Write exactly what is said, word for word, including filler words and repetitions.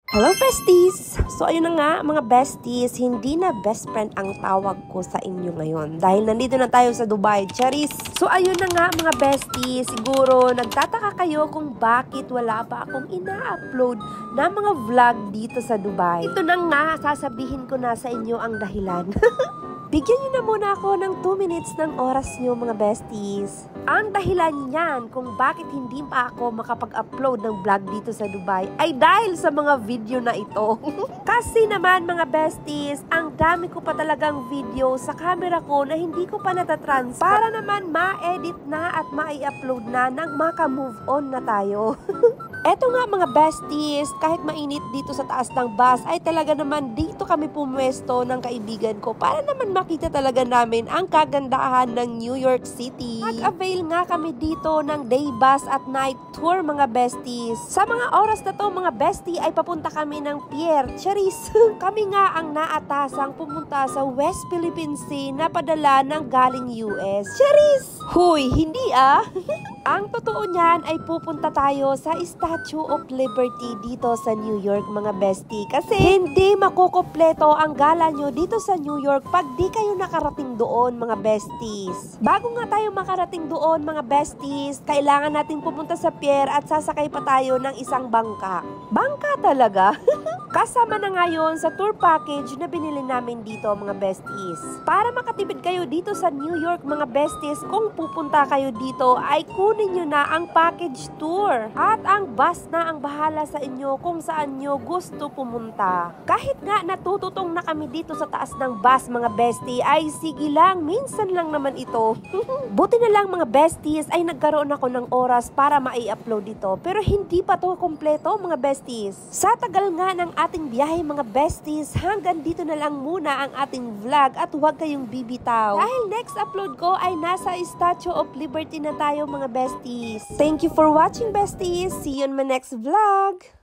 Hello besties! So ayun na nga mga besties, hindi na best friend ang tawag ko sa inyo ngayon dahil nandito na tayo sa Dubai, charis! So ayun na nga mga besties, siguro nagtataka kayo kung bakit wala pa akong ina-upload na mga vlog dito sa Dubai. Ito na nga, sasabihin ko na sa inyo ang dahilan. Bigyan nyo na muna ako ng two minutes ng oras nyo mga besties. Ang dahilan niyan kung bakit hindi pa ako makapag-upload ng vlog dito sa Dubai ay dahil sa mga video na ito. Kasi naman mga besties, ang dami ko pa talagang video sa camera ko na hindi ko pa natatransfer para naman ma-edit na at ma-upload na nang maka-move on na tayo. Eto nga mga besties, kahit mainit dito sa taas ng bus ay talaga naman dito kami pumwesto ng kaibigan ko para naman makita talaga namin ang kagandahan ng New York City. Nag-avail nga kami dito ng day bus at night tour mga besties. Sa mga oras na to mga bestie ay papunta kami ng pier, charis. Kami nga ang naatasang pumunta sa West Philippine Sea na padala ng galing U S. Charis! Huy, hindi ah! Ang totoo niyan ay pupunta tayo sa Statue of Liberty dito sa New York mga bestie. Kasi hindi makukumpleto ang gala nyo dito sa New York pag di kayo nakarating doon mga besties. Bago nga tayo makarating doon mga besties, kailangan natin pupunta sa pier at sasakay pa tayo ng isang bangka. Bangka talaga? Kasama na ngayon sa tour package na binili namin dito mga besties. Para makatipid kayo dito sa New York mga besties, kung pupunta kayo dito ay kunin nyo na ang package tour. At ang bus na ang bahala sa inyo kung saan nyo gusto pumunta. Kahit nga natututong na kami dito sa taas ng bus mga bestie, ay sige lang, minsan lang naman ito. Buti na lang mga besties ay nagkaroon ako ng oras para mai-upload dito. Pero hindi pa to kompleto mga besties. Sa tagal nga ng ating biyahe mga besties, hanggang dito na lang muna ang ating vlog at huwag kayong bibitaw. Dahil next upload ko ay nasa Statue of Liberty na tayo mga besties. Thank you for watching besties. See you in my next vlog.